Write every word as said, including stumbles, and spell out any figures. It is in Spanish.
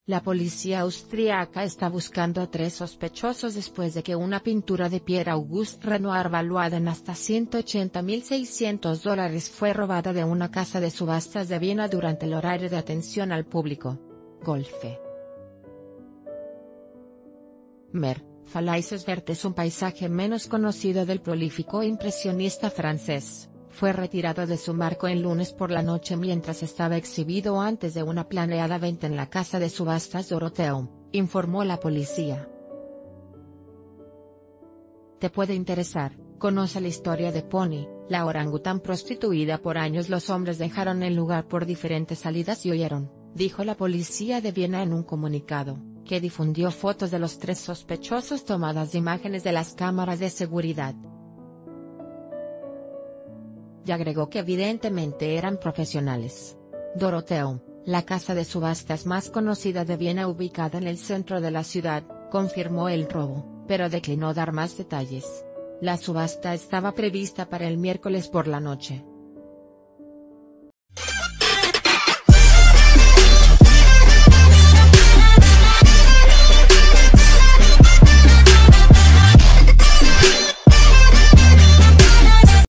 La policía austriaca está buscando a tres sospechosos después de que una pintura de Pierre Auguste Renoir valuada en hasta ciento ochenta mil seiscientos dólares fue robada de una casa de subastas de Viena durante el horario de atención al público. Golfe. Mer, Falaise Verte es un paisaje menos conocido del prolífico impresionista francés. Fue retirado de su marco el lunes por la noche mientras estaba exhibido antes de una planeada venta en la casa de subastas Dorotheum, informó la policía. Te puede interesar. Conoce la historia de Pony, la orangután prostituida por años. Los hombres dejaron el lugar por diferentes salidas y huyeron, dijo la policía de Viena en un comunicado, que difundió fotos de los tres sospechosos tomadas de imágenes de las cámaras de seguridad. Y agregó que evidentemente eran profesionales. Dorotheum, la casa de subastas más conocida de Viena ubicada en el centro de la ciudad, confirmó el robo, pero declinó dar más detalles. La subasta estaba prevista para el miércoles por la noche.